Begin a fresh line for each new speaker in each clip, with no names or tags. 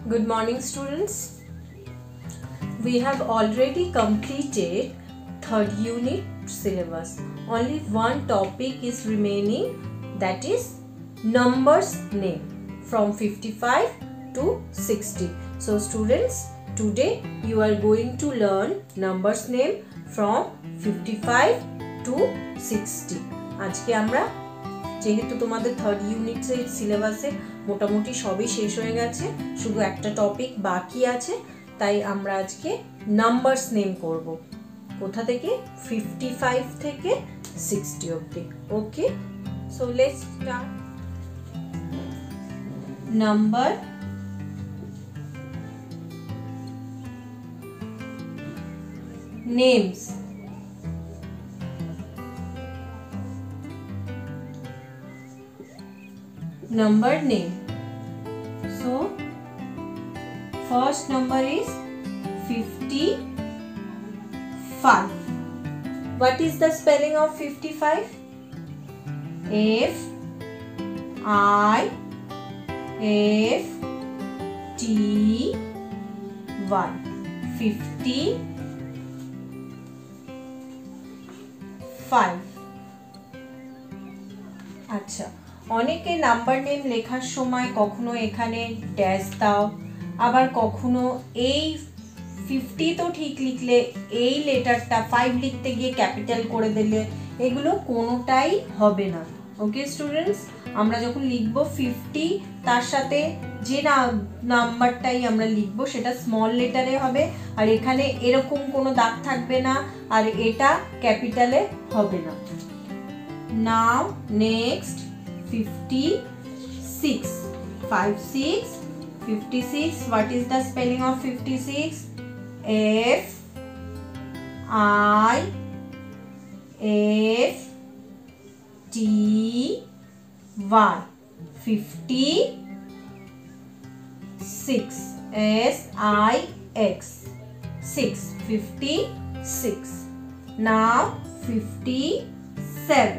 Good morning, students. We have already completed third unit syllabus. Only one topic is remaining, that is numbers name from 55 to 60. So students, today you are going to learn numbers name from 55 to 60. আজকে আমরা যেহেতু তোমাদের third ইউনিটের সিলেবাসে মোটামুটি সবই শেষ হয়ে গেছে, শুধু একটা টপিক বাকি আছে, তাই আমরা আজকে নাম্বারস নেম করব। কোথা থেকে? 55 থেকে 60 অবধি। Okay, so let's start. Number names. Number name. So first number is 55. What is the spelling of 55? F I F T Y. 55. আচ্ছা, অনেকে নাম্বার নেম লেখার সময় কখনো এখানে ড্যাশ দাও, আবার কখনো এই 50 তো ঠিক লিখলে এই লেটারটা 5 লিখতে গিয়ে ক্যাপিটাল করে দিলে, এগুলো কোনোটাই হবে না। ওকে স্টুডেন্টস, আমরা যখন লিখবো 50 তার সাথে যে নাম্বারটাই আমরা লিখবো সেটা স্মল লেটারে হবে, আর এখানে এরকম কোনো দাগ থাকবে না, আর এটা ক্যাপিটালে হবে না। Now next 56. 56. What is the spelling of 56? F I F T Y. 56. S I X. 56. Now 57.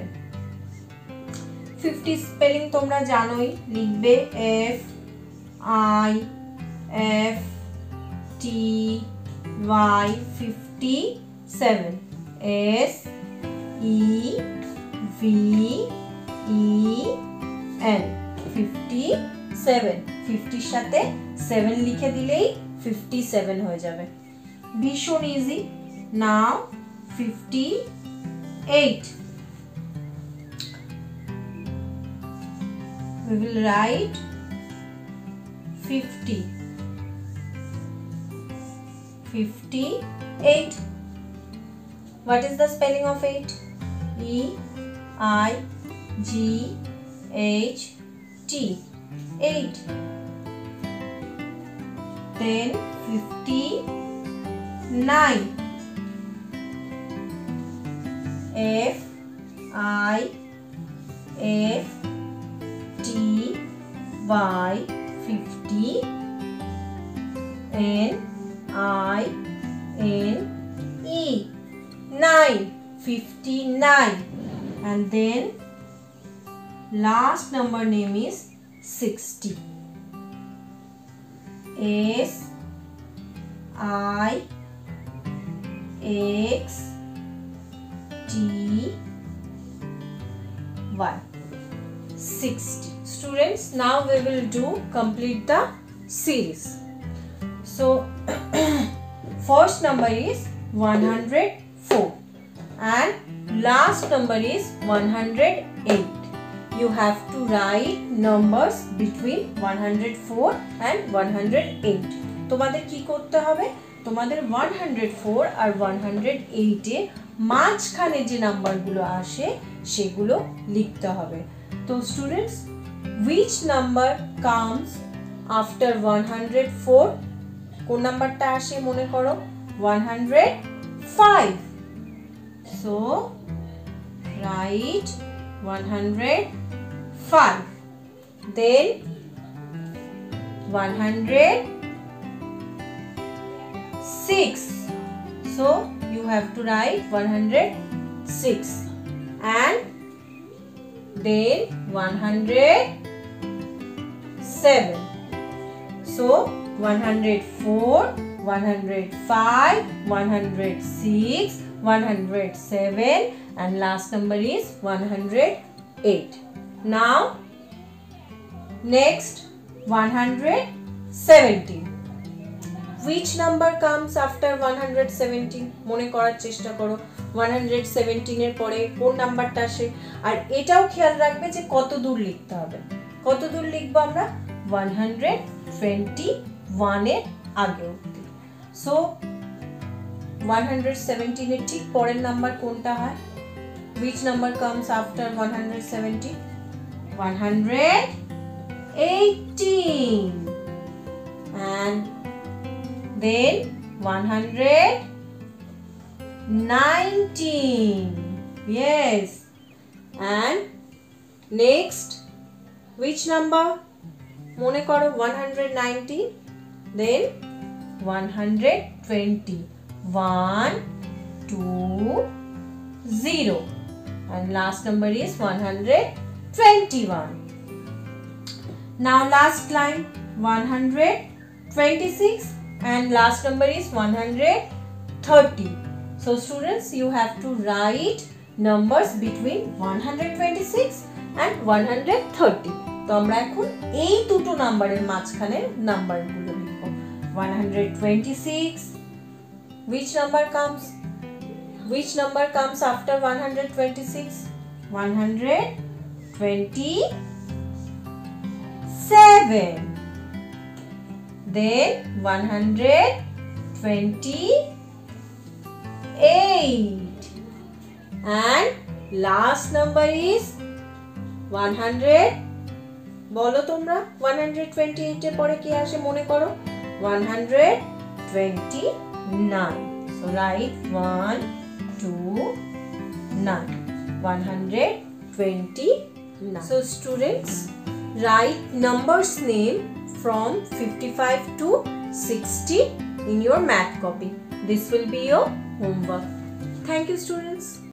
50 spelling তোমরা জানোই, লিখবে F I F T Y. 57. S E V E N. 57. 50 সাথে 7 লিখে দিলেই 57 হয়ে যাবে। ভীষণ easy. Now 58. We will write 50. 58. What is the spelling of 8? E I G H T. 8. Then 59. F I F T Y. 50. N I N E. 9. 59. And then last number name is 60. S I X T Y. 60. Students, now we will complete the series. So first number is 104 and last number is 108. You have to write numbers between 104 and 108. তোমাদের কি করতে হবে? তোমাদের 104 আর 108 এর মাঝখানে যে নাম্বারগুলো আসে সেগুলো লিখতে হবে। তো students, which number comes after 104? কোন নাম্বারটা আসে মনে করো? 105. So write 105. Then 106. So you have to write 106. And then 107. So 104, 105, 106, 107, and last number is 108. Now next 117. Which number comes after 117? মনে করার চেষ্টা করো 117 এর পরে কোন নাম্বারটা আসে। আর এটাও খেয়াল রাখবে যে কত দূর লিখতে হবে। কত দূর লিখবো আমরা? 121 এর আগে অবধি। সো 117 এর ঠিক পরের নাম্বার কোনটা হয়? Which number comes after 117? 118. And then 119. Yes. And next which number? মনে করো 119. Then 120. 1, 2, 0. And last number is 121. Now last line 126 and last number is 130. So students, you have to write numbers between 126 and 130. তো আমরা এখন এই দুটো নাম্বারের মাঝখানে নাম্বারগুলো লিখব। 126. Which number comes? Which number comes after 126? 127. Then 128. And last number is 100. বলো তোমরা 128 এর পরে কি আসে মনে করো? 129. So write 1, 2, 9. 129. So students, write numbers name from 55 to 60 in your math copy. This will be your homework. Thank you students.